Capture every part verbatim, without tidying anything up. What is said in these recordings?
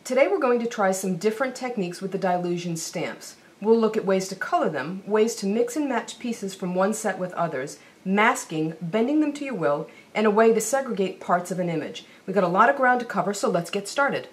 Today we're going to try some different techniques with the Dylusion stamps. We'll look at ways to color them, ways to mix and match pieces from one set with others, masking, bending them to your will, and a way to segregate parts of an image. We've got a lot of ground to cover, so let's get started.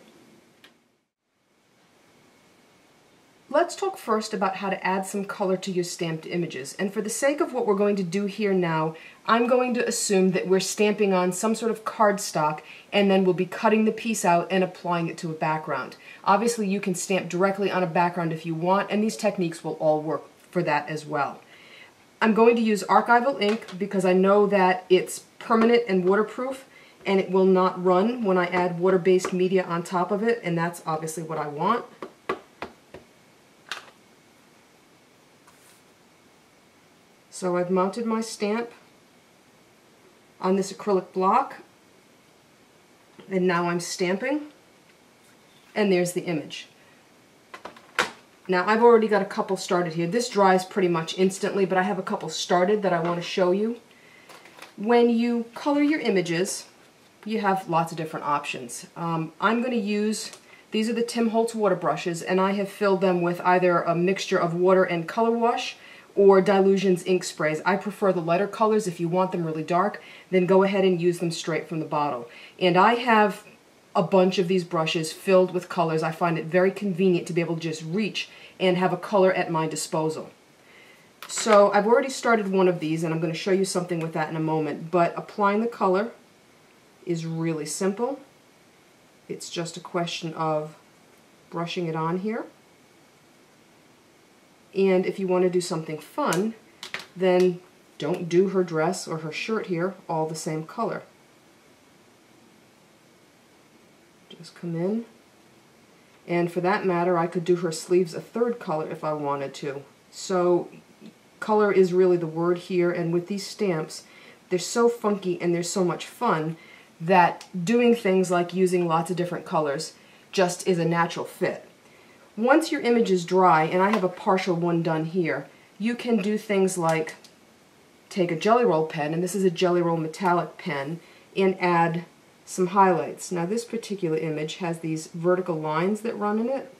Let's talk first about how to add some color to your stamped images. And for the sake of what we're going to do here now, I'm going to assume that we're stamping on some sort of cardstock and then we'll be cutting the piece out and applying it to a background. Obviously you can stamp directly on a background if you want, and these techniques will all work for that as well. I'm going to use archival ink because I know that it's permanent and waterproof and it will not run when I add water-based media on top of it, and that's obviously what I want. So I've mounted my stamp on this acrylic block, and now I'm stamping, and there's the image. Now I've already got a couple started here. This dries pretty much instantly, but I have a couple started that I want to show you. When you color your images, you have lots of different options. Um, I'm going to use, these are the Tim Holtz water brushes, and I have filled them with either a mixture of water and color wash, or Dylusion's ink sprays. I prefer the lighter colors. If you want them really dark, then go ahead and use them straight from the bottle. And I have a bunch of these brushes filled with colors. I find it very convenient to be able to just reach and have a color at my disposal. So I've already started one of these, and I'm going to show you something with that in a moment, but applying the color is really simple. It's just a question of brushing it on here. And if you want to do something fun, then don't do her dress or her shirt here all the same color. Just come in. And for that matter, I could do her sleeves a third color if I wanted to. So color is really the word here, and with these stamps, they're so funky and they're so much fun that doing things like using lots of different colors just is a natural fit. Once your image is dry, and I have a partial one done here, you can do things like take a Gelly Roll pen, and this is a Gelly Roll metallic pen, and add some highlights. Now this particular image has these vertical lines that run in it,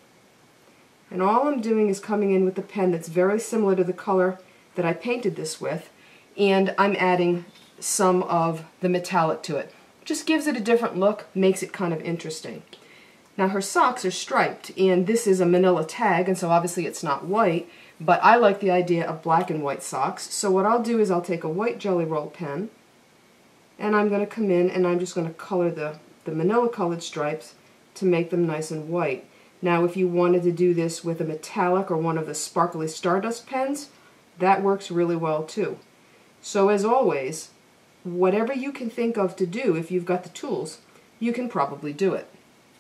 and all I'm doing is coming in with the pen that's very similar to the color that I painted this with, and I'm adding some of the metallic to it. Just gives it a different look, makes it kind of interesting. Now her socks are striped, and this is a manila tag, and so obviously it's not white, but I like the idea of black and white socks. So what I'll do is I'll take a white Gelly Roll pen, and I'm going to come in and I'm just going to color the, the manila colored stripes to make them nice and white. Now if you wanted to do this with a metallic or one of the sparkly Stardust pens, that works really well too. So as always, whatever you can think of to do, if you've got the tools, you can probably do it.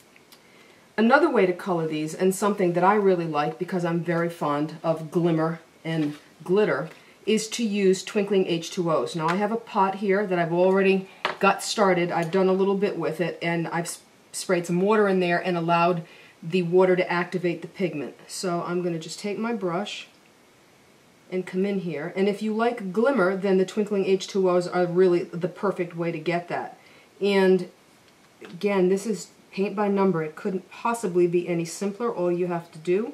Another way to color these, and something that I really like because I'm very fond of glimmer and glitter, is to use twinkling H two Os. Now I have a pot here that I've already got started. I've done a little bit with it, and I've sprayed some water in there and allowed the water to activate the pigment. So I'm going to just take my brush and come in here, and if you like glimmer, then the twinkling H two Os are really the perfect way to get that. And again, this is paint by number. It couldn't possibly be any simpler. All you have to do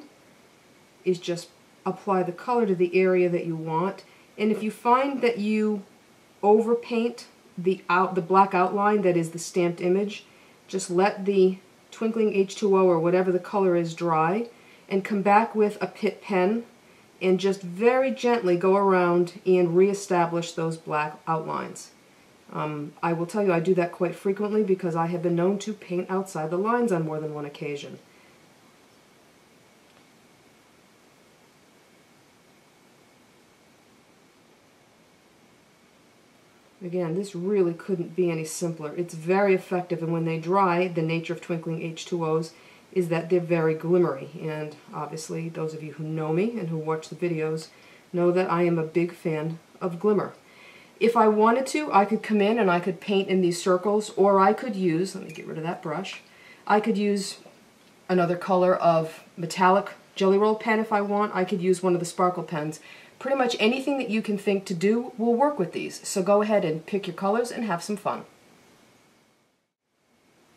is just apply the color to the area that you want, and if you find that you overpaint the out the black outline that is the stamped image, just let the twinkling H two O or whatever the color is dry, and come back with a Pitt pen and just very gently go around and reestablish those black outlines. Um, I will tell you I do that quite frequently because I have been known to paint outside the lines on more than one occasion. Again, this really couldn't be any simpler. It's very effective, and when they dry, the nature of twinkling H two Os is that they're very glimmery, and obviously those of you who know me and who watch the videos know that I am a big fan of glimmer. If I wanted to, I could come in and I could paint in these circles, or I could use, let me get rid of that brush, I could use another color of metallic Gelly Roll pen if I want. I could use one of the sparkle pens. Pretty much anything that you can think to do will work with these, so go ahead and pick your colors and have some fun.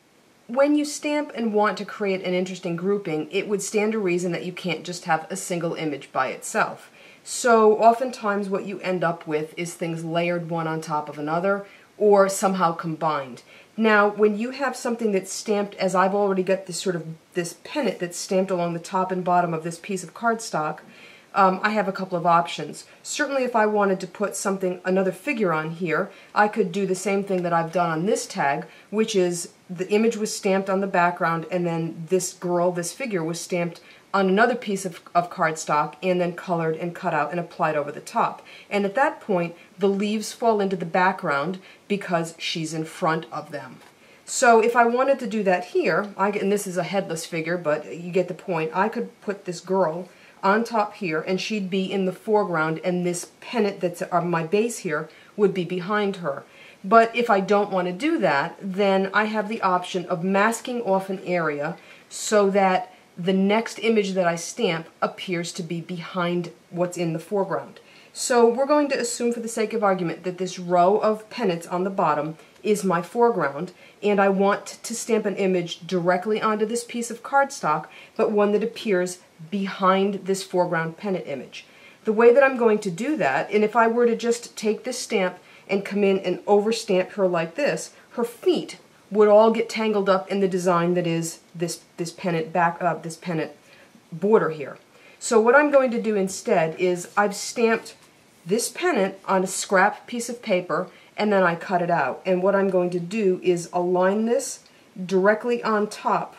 when you stamp and want to create an interesting grouping, it would stand to reason that you can't just have a single image by itself. So oftentimes what you end up with is things layered one on top of another or somehow combined. Now, when you have something that's stamped, as I've already got this sort of this pennant that's stamped along the top and bottom of this piece of cardstock, um, I have a couple of options. Certainly if I wanted to put something, another figure on here, I could do the same thing that I've done on this tag, which is the image was stamped on the background and then this girl, this figure, was stamped on another piece of, of cardstock and then colored and cut out and applied over the top. And at that point, the leaves fall into the background because she's in front of them. So if I wanted to do that here, I, and this is a headless figure, but you get the point, I could put this girl on top here and she'd be in the foreground and this pennant that's on my base here would be behind her. But if I don't want to do that, then I have the option of masking off an area so that the next image that I stamp appears to be behind what's in the foreground. So we're going to assume for the sake of argument that this row of pennants on the bottom is my foreground, and I want to stamp an image directly onto this piece of cardstock, but one that appears behind this foreground pennant image. The way that I'm going to do that, and if I were to just take this stamp and come in and overstamp her like this, her feet would all get tangled up in the design that is this this pennant back uh, this pennant border here. So what I'm going to do instead is I've stamped this pennant on a scrap piece of paper and then I cut it out. And what I'm going to do is align this directly on top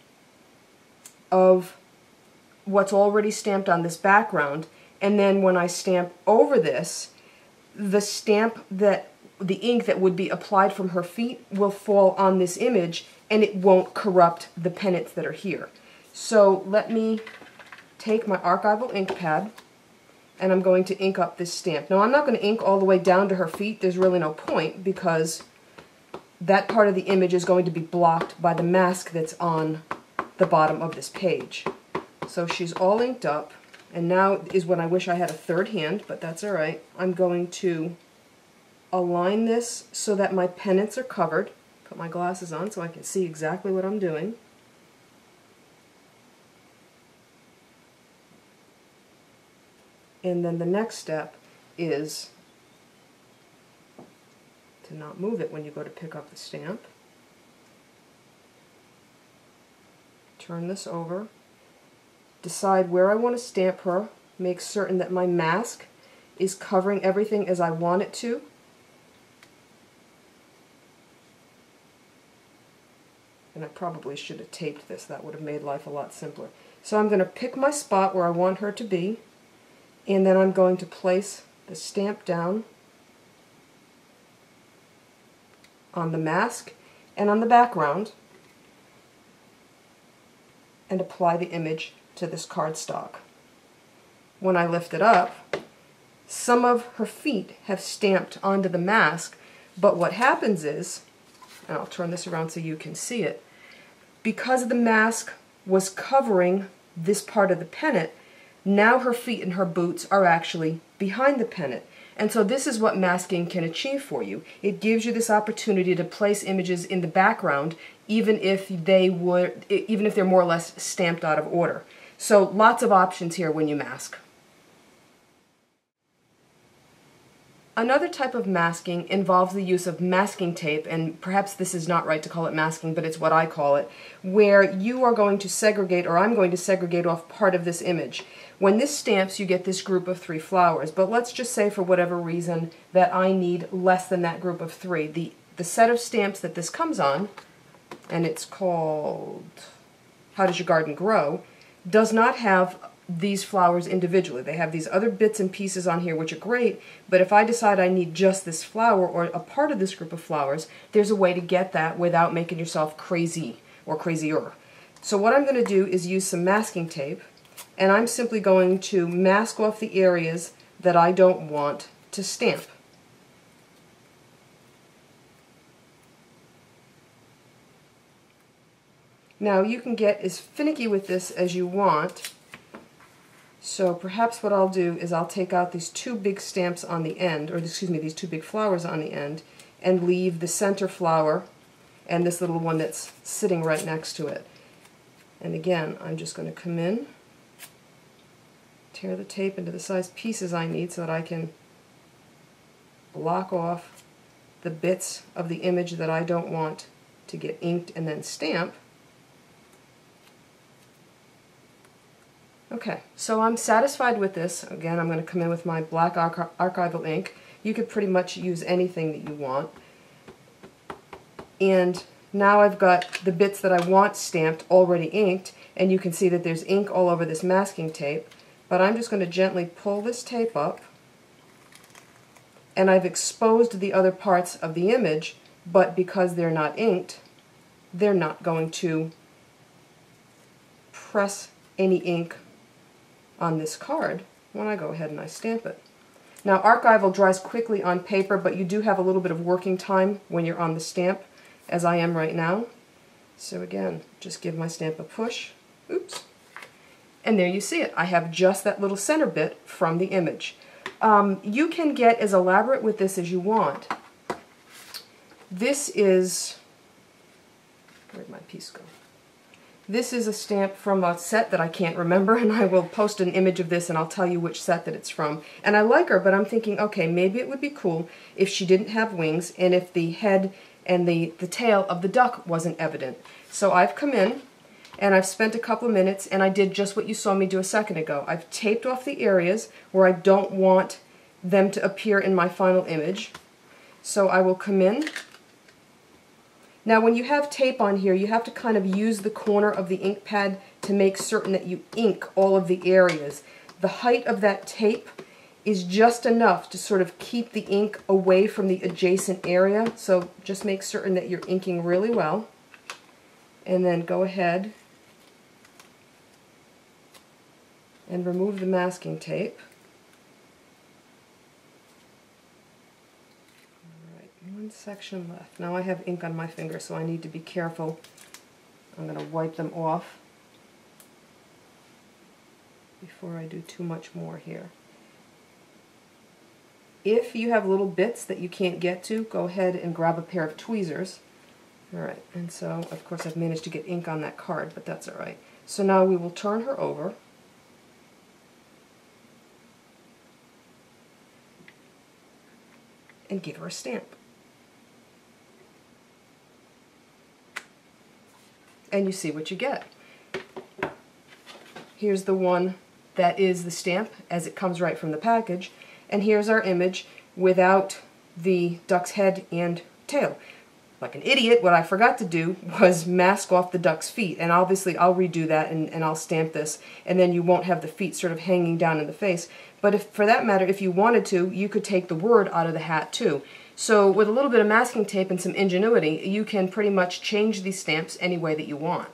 of what's already stamped on this background, and then when I stamp over this, the stamp that the ink that would be applied from her feet will fall on this image and it won't corrupt the pennants that are here. So let me take my archival ink pad and I'm going to ink up this stamp. Now I'm not going to ink all the way down to her feet, there's really no point because that part of the image is going to be blocked by the mask that's on the bottom of this page. So she's all inked up, and now is when I wish I had a third hand, but that's alright. I'm going to align this so that my pennants are covered. Put my glasses on so I can see exactly what I'm doing. And then the next step is to not move it when you go to pick up the stamp. Turn this over. Decide where I want to stamp her. Make certain that my mask is covering everything as I want it to. And I probably should have taped this. That would have made life a lot simpler. So I'm going to pick my spot where I want her to be, and then I'm going to place the stamp down on the mask and on the background and apply the image to this cardstock. When I lift it up, some of her feet have stamped onto the mask, but what happens is, and I'll turn this around so you can see it, because the mask was covering this part of the pennant, now her feet and her boots are actually behind the pennant. And so this is what masking can achieve for you. It gives you this opportunity to place images in the background even if they would, even if they're more or less stamped out of order. So lots of options here when you mask. Another type of masking involves the use of masking tape, and perhaps this is not right to call it masking, but it's what I call it, where you are going to segregate, or I'm going to segregate off part of this image. When this stamps, you get this group of three flowers, but let's just say for whatever reason that I need less than that group of three. The, the set of stamps that this comes on, and it's called How Does Your Garden Grow, does not have these flowers individually. They have these other bits and pieces on here which are great, but if I decide I need just this flower or a part of this group of flowers, there's a way to get that without making yourself crazy or crazier. So what I'm going to do is use some masking tape, and I'm simply going to mask off the areas that I don't want to stamp. Now you can get as finicky with this as you want. So perhaps what I'll do is I'll take out these two big stamps on the end, or excuse me, these two big flowers on the end, and leave the center flower and this little one that's sitting right next to it. And again, I'm just going to come in, tear the tape into the size pieces I need so that I can block off the bits of the image that I don't want to get inked and then stamp. Okay, so I'm satisfied with this. Again, I'm going to come in with my black arch archival ink. You could pretty much use anything that you want. And now I've got the bits that I want stamped already inked, and you can see that there's ink all over this masking tape. But I'm just going to gently pull this tape up, and I've exposed the other parts of the image, but because they're not inked, they're not going to press any ink on this card when I go ahead and I stamp it. Now, archival dries quickly on paper, but you do have a little bit of working time when you're on the stamp, as I am right now. So again, just give my stamp a push. Oops. And there you see it. I have just that little center bit from the image. Um, you can get as elaborate with this as you want. This is... where'd my piece go? This is a stamp from a set that I can't remember, and I will post an image of this and I'll tell you which set that it's from. And I like her, but I'm thinking, okay, maybe it would be cool if she didn't have wings and if the head and the, the tail of the duck wasn't evident. So I've come in and I've spent a couple of minutes and I did just what you saw me do a second ago. I've taped off the areas where I don't want them to appear in my final image. So I will come in. Now when you have tape on here, you have to kind of use the corner of the ink pad to make certain that you ink all of the areas. The height of that tape is just enough to sort of keep the ink away from the adjacent area, so just make certain that you're inking really well. And then go ahead and remove the masking tape. One section left. Now I have ink on my finger, so I need to be careful. I'm going to wipe them off before I do too much more here. If you have little bits that you can't get to, go ahead and grab a pair of tweezers. Alright, and so of course I've managed to get ink on that card, but that's alright. So now we will turn her over. And give her a stamp. And you see what you get. Here's the one that is the stamp as it comes right from the package, and here's our image without the duck's head and tail. Like an idiot, what I forgot to do was mask off the duck's feet, and obviously I'll redo that and, and I'll stamp this, and then you won't have the feet sort of hanging down in the face. But if, for that matter, if you wanted to, you could take the word out of the hat too. So with a little bit of masking tape and some ingenuity, you can pretty much change these stamps any way that you want.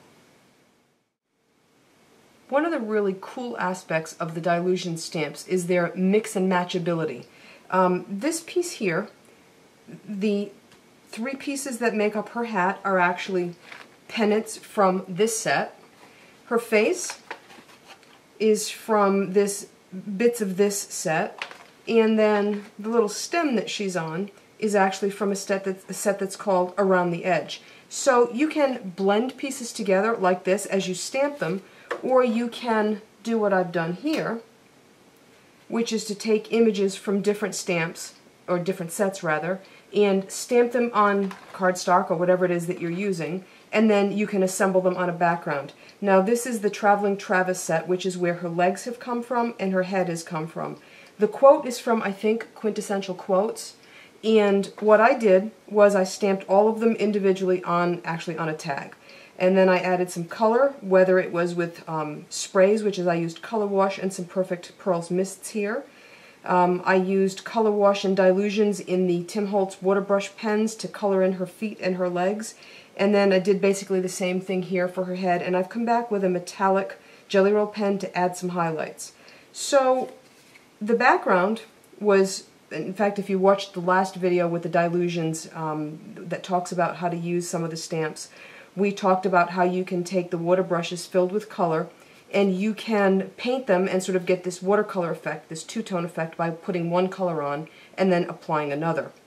One of the really cool aspects of the Dylusion stamps is their mix and match ability. Um, this piece here, the three pieces that make up her hat are actually pennants from this set. Her face is from this bits of this set, and then the little stem that she's on is actually from a set that's, a set that's called Around the Edge. So you can blend pieces together like this as you stamp them, or you can do what I've done here, which is to take images from different stamps, or different sets rather, and stamp them on cardstock or whatever it is that you're using, and then you can assemble them on a background. Now this is the Traveling Travis set, which is where her legs have come from and her head has come from. The quote is from, I think, Quintessential Quotes, and what I did was I stamped all of them individually on, actually on a tag. And then I added some color, whether it was with um, sprays, which is I used Color Wash and some Perfect Pearls Mists here. Um, I used Color Wash and Dylusions in the Tim Holtz water brush pens to color in her feet and her legs. And then I did basically the same thing here for her head, and I've come back with a metallic Jelly Roll pen to add some highlights. So the background was, in fact, if you watched the last video with the Dylusions um, that talks about how to use some of the stamps, we talked about how you can take the water brushes filled with color and you can paint them and sort of get this watercolor effect, this two-tone effect, by putting one color on and then applying another.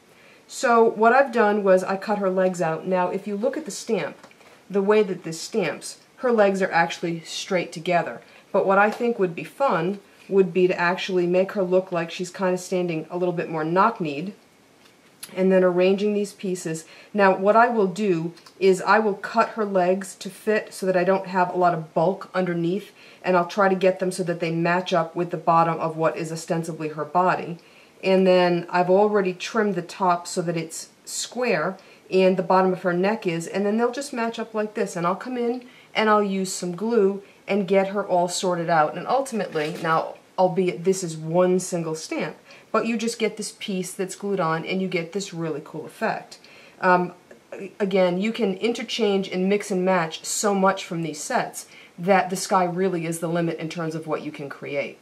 So what I've done was I cut her legs out. Now if you look at the stamp, the way that this stamps, her legs are actually straight together. But what I think would be fun would be to actually make her look like she's kind of standing a little bit more knock-kneed, and then arranging these pieces. Now what I will do is I will cut her legs to fit so that I don't have a lot of bulk underneath, and I'll try to get them so that they match up with the bottom of what is ostensibly her body. And then I've already trimmed the top so that it's square and the bottom of her neck is, and then they'll just match up like this. And I'll come in and I'll use some glue and get her all sorted out. And ultimately, now, albeit this is one single stamp, but you just get this piece that's glued on and you get this really cool effect. Um, again, you can interchange and mix and match so much from these sets that the sky really is the limit in terms of what you can create.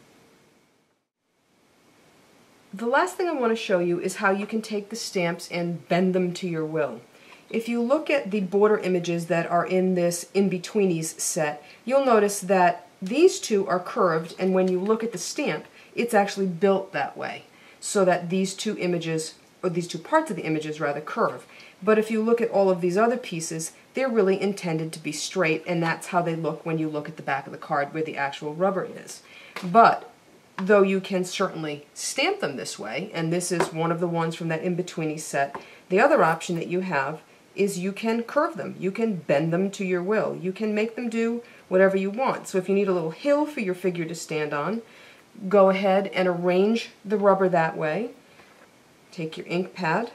The last thing I want to show you is how you can take the stamps and bend them to your will. If you look at the border images that are in this In-Betweenies set, you'll notice that these two are curved, and when you look at the stamp, it's actually built that way, so that these two images, or these two parts of the images rather, curve. But if you look at all of these other pieces, they're really intended to be straight, and that's how they look when you look at the back of the card where the actual rubber is. But though you can certainly stamp them this way, and this is one of the ones from that In-Betweenies set, the other option that you have is you can curve them. You can bend them to your will. You can make them do whatever you want. So if you need a little hill for your figure to stand on, go ahead and arrange the rubber that way. Take your ink pad,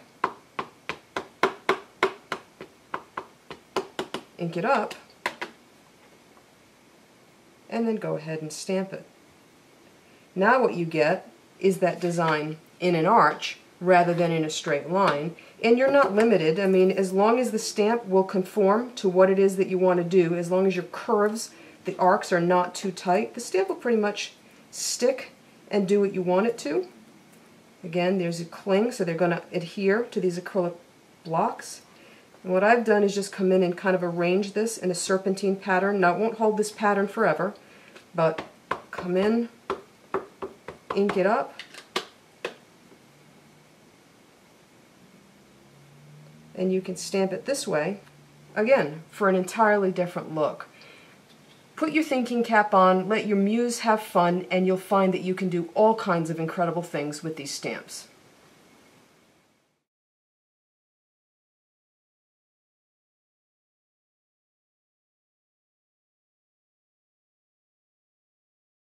ink it up, and then go ahead and stamp it. Now what you get is that design in an arch rather than in a straight line, and you're not limited. I mean, as long as the stamp will conform to what it is that you want to do, as long as your curves, the arcs are not too tight, the stamp will pretty much stick and do what you want it to. Again, there's a cling, so they're going to adhere to these acrylic blocks. And what I've done is just come in and kind of arrange this in a serpentine pattern. Now, it won't hold this pattern forever, but come in, ink it up, and you can stamp it this way, again, for an entirely different look. Put your thinking cap on, let your muse have fun, and you'll find that you can do all kinds of incredible things with these stamps.